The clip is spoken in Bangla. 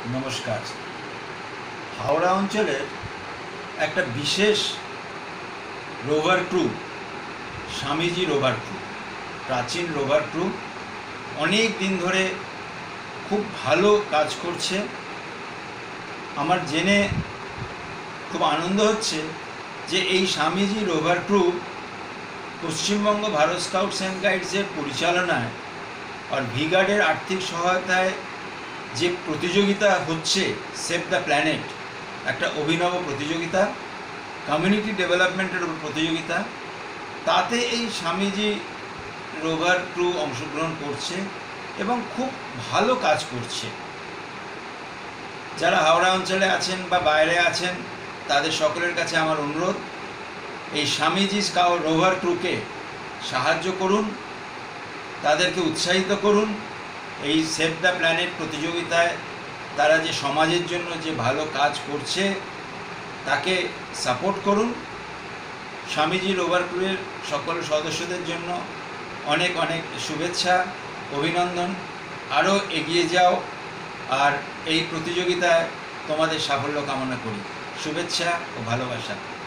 নমস্কার। হাওড়া অঞ্চলের একটা বিশেষ rover crew, Swamiji rover crew, প্রাচীন রোভার ক্রু, অনেক দিন ধরে খুব ভালো কাজ করছে। আমার জেনে খুব আনন্দ হচ্ছে যে এই Swamiji rover crew Paschimbanga Bharat scouts and গাইডসের পরিচালনায় আর ভিগার্ডের আর্থিক সহায়তায় যে প্রতিযোগিতা হচ্ছে, সেভ দ্য প্ল্যানেট, একটা অভিনব প্রতিযোগিতা, কমিউনিটি ডেভেলপমেন্টের প্রতিযোগিতা, তাতে এই স্বামীজি রোভার ক্রু অংশগ্রহণ করছে এবং খুব ভালো কাজ করছে। যারা হাওড়া অঞ্চলে আছেন বা বাইরে আছেন, তাদের সকলের কাছে আমার অনুরোধ, এই স্বামীজি স্কাউট রোভার ক্রুকে সাহায্য করুন, তাদেরকে উৎসাহিত করুন। এই সেভ দ্য প্ল্যানেট প্রতিযোগিতায় তারা যে সমাজের জন্য যে ভালো কাজ করছে তাকে সাপোর্ট করুন। স্বামীজি রোভার ক্রুয়ের সকল সদস্যদের জন্য অনেক অনেক শুভেচ্ছা, অভিনন্দন। আরও এগিয়ে যাও আর এই প্রতিযোগিতায় তোমাদের সাফল্য কামনা করি। শুভেচ্ছা ও ভালোবাসা।